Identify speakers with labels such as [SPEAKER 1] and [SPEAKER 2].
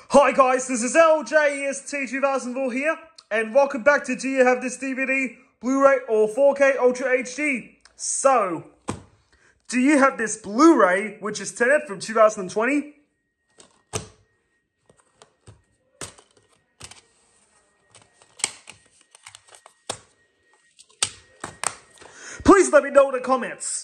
[SPEAKER 1] Hi guys, this is LJEST2004 here, and welcome back to Do You Have This DVD, Blu-ray or 4K Ultra HD? So, do you have this Blu-ray, which is Tenet from 2020? Please let me know in the comments.